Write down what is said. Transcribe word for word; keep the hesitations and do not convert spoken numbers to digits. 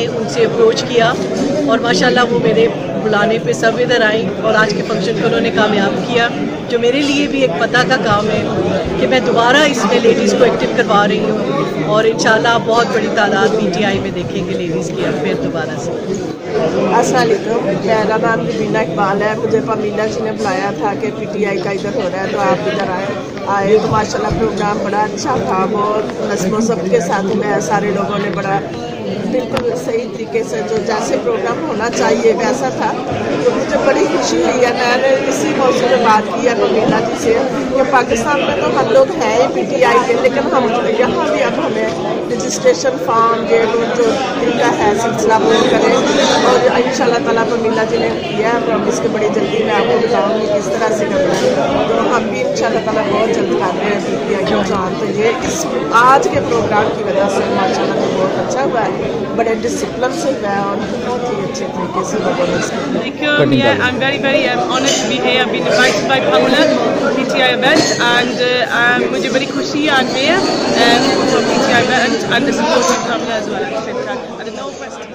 उनसे अप्रोच किया और माशाल्लाह वो मेरे बुलाने पे सब इधर आई और आज के फंक्शन को उन्होंने कामयाब किया, जो मेरे लिए भी एक पता का काम है कि मैं दोबारा इसमें लेडीज़ को एक्टिव करवा रही हूँ और इंशाल्लाह बहुत बड़ी तादाद पीटीआई में देखेंगे लेडीज़ की अब फिर दोबारा से। अस्सलाम वालेकुम, मेरा नाम रबीना इकबाल है। मुझे पमीला जी ने बुलाया था कि पीटीआई का इधर हो रहा है तो आप इधर आए आए तो माशाल्लाह प्रोग्राम बड़ा अच्छा था, बहुत नस्मो ज़ब्त के साथ में सारे लोगों ने बड़ा बिल्कुल सही तरीके से जो जैसे प्रोग्राम होना चाहिए वैसा था। तो मुझे बड़ी खुशी हुई है। मैंने इसी मौसम में बात की है पमीला जी से कि पाकिस्तान में तो हम लोग हैं ही पीटीआई के, लेकिन हम यहाँ भी अब हमें रजिस्ट्रेशन फॉर्म ये वो जो तरीका है सिलसिला वो करें और इंशाल्लाह ताला पमीला जी ने किया है प्रॉमिस के बड़ी जल्दी मैं आपको बताऊँगी किस तरह से करना है। तो हम भी इंशाल्लाह ताला बहुत जल्द कर रहे हैं पीटीआई को जान। तो ये इस आज के प्रोग्राम की वजह से माशाल्लाह तो बहुत अच्छा हुआ है, बड़े डिसिप्लिन से हुआ है और बहुत ही अच्छे तरीके से लोगों ने। Yeah, I'm very very um, honoured to be here. I've been invited by Pamela for P T I event and uh, um, मुझे बड़ी खुशी आज में है um, for P T I event and the support of Pamela as well at the same time. I don't know